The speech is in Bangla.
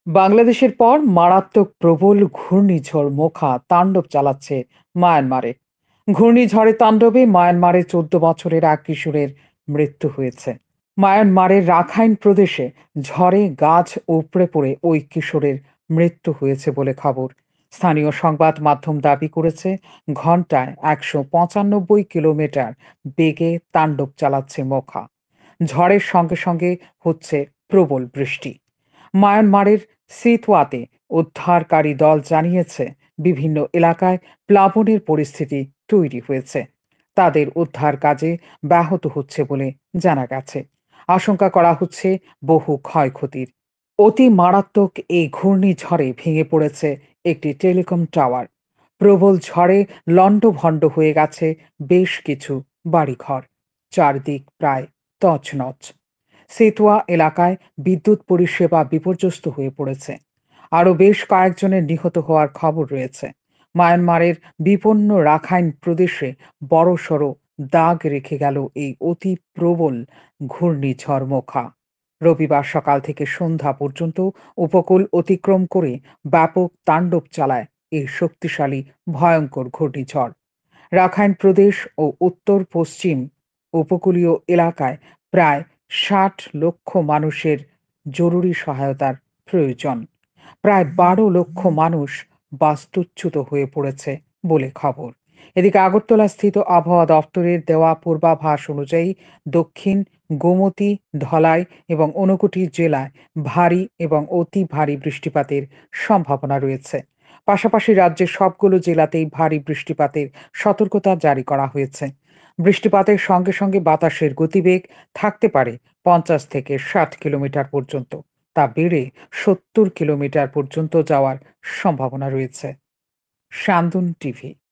বাংলাদেশের পর মারাত্মক প্রবল ঘূর্ণিঝড় মোখা তাণ্ডব চালাচ্ছে মায়ানমারে। ঘূর্ণিঝড়ের তাণ্ডবে মায়ানমারে ১৪ বছরের এক কিশোরের মৃত্যু হয়েছে। মায়ানমারের রাখাইন প্রদেশে ঝড়ে গাছ উপড়ে পড়ে ওই কিশোরের মৃত্যু হয়েছে বলে খবর। স্থানীয় সংবাদ মাধ্যম দাবি করেছে ঘন্টায় ১৯৫ কিলোমিটার বেগে তাণ্ডব চালাচ্ছে মোখা। ঝড়ের সঙ্গে সঙ্গে হচ্ছে প্রবল বৃষ্টি। মায়ানমারের সিতওয়াতে উদ্ধারকারী দল জানিয়েছে বিভিন্ন এলাকায় প্লাবনের পরিস্থিতি তৈরি হয়েছে। তাদের উদ্ধার কাজে ব্যাহত হচ্ছে বলে জানা গেছে। আশঙ্কা করা হচ্ছে বহু ক্ষয়ক্ষতির। অতি মারাত্মক এই ঘূর্ণিঝড়ে ভেঙে পড়েছে একটি টেলিকম টাওয়ার। প্রবল ঝড়ে লণ্ডভণ্ড হয়ে গেছে বেশ কিছু বাড়িঘর। চারদিক প্রায় তছনছ। সেতুয়া এলাকায় বিদ্যুৎ পরিষেবা বিপর্যস্ত হয়ে পড়েছে। আরও বেশ কয়েকজনের নিহত হওয়ার খবর রয়েছে। মায়ানমারের বিপন্ন রাখাইন প্রদেশে বড়সড় দাগ রেখে গেল এই অতি প্রবল ঘূর্ণিঝড় মোখা। রবিবার সকাল থেকে সন্ধ্যা পর্যন্ত উপকূল অতিক্রম করে ব্যাপক তাণ্ডব চালায় এই শক্তিশালী ভয়ঙ্কর ঘূর্ণিঝড়। রাখাইন প্রদেশ ও উত্তর পশ্চিম উপকূলীয় এলাকায় প্রায় ৬০ লক্ষ মানুষের জরুরি সহায়তার প্রয়োজন। প্রায় ১২ লক্ষ মানুষ বাস্তুচ্যুত হয়ে পড়েছে বলে খবর। এদিকে আগরতলাস্থিত আবহাওয়া দপ্তরের দেওয়া পূর্বাভাস অনুযায়ী দক্ষিণ গোমতী, ধলাই এবং ঊনকোটি জেলায় ভারী এবং অতি ভারী বৃষ্টিপাতের সম্ভাবনা রয়েছে। পাশাপাশি রাজ্যের সবগুলো জেলাতেই ভারী বৃষ্টিপাতের সতর্কতা জারি করা হয়েছে। বৃষ্টিপাতের সঙ্গে সঙ্গে বাতাসের গতিবেগ থাকতে পারে ৫০ থেকে ৬০ কিলোমিটার পর্যন্ত। তা বেড়ে ৭০ কিলোমিটার পর্যন্ত যাওয়ার সম্ভাবনা রয়েছে। স্যান্দন টিভি।